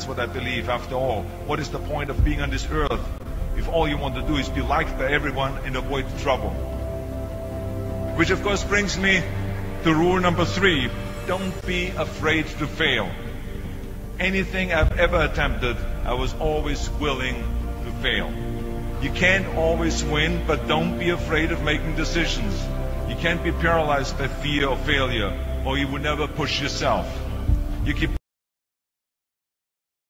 what I believe. After all, what is the point of being on this earth if all you want to do is be liked by everyone and avoid trouble? Which of course brings me to rule number 3. Don't be afraid to fail. Anything I've ever attempted, I was always willing to fail. You can't always win, but don't be afraid of making decisions. You can't be paralyzed by fear of failure, or you will never push yourself. You keep